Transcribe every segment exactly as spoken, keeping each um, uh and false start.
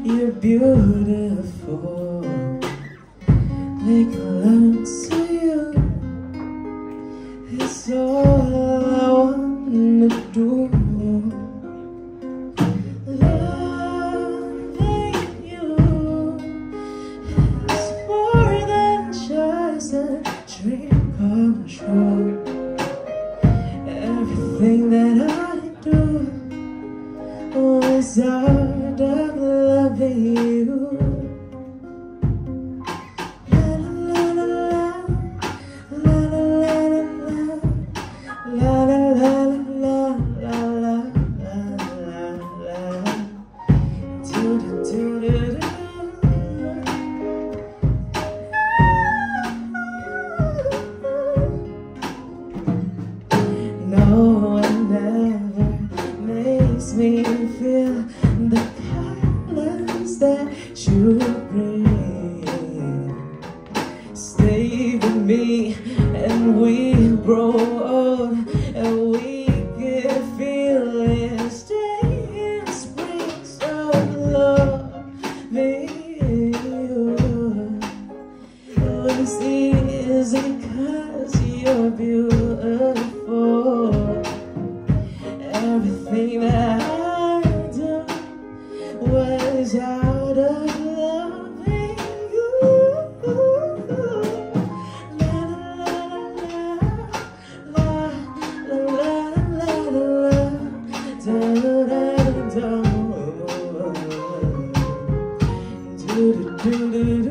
you're beautiful. Make love to you, it's all I wanna do. Loving you is more than just a dream come true. Everything that I do was out of loving you. La la la la, la la la la, la la la la, la la la la la, do do do do do. No one ever makes me feel the colors that you bring. Stay with me and we grow old and we get feelings. Stay in spring, so loving you. This isn't 'cause you're beautiful. Everything that I do was out of loving you. La la la la, la la la la la, da da da, do do do do do.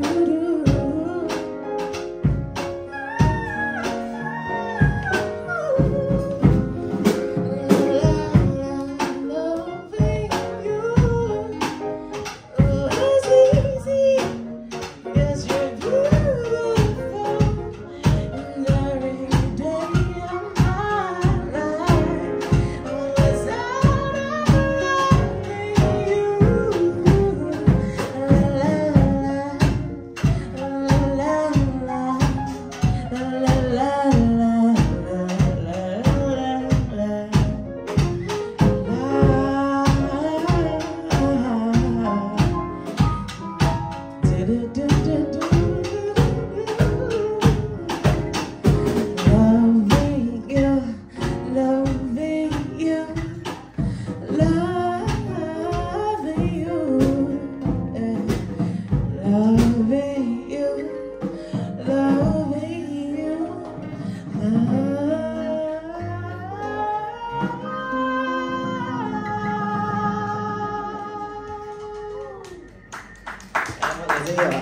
Gì ạ?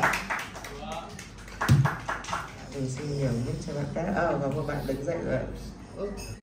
Mình xin nhiều nhất cho bạn khác. Ờ, và một bạn đứng dậy rồi ạ.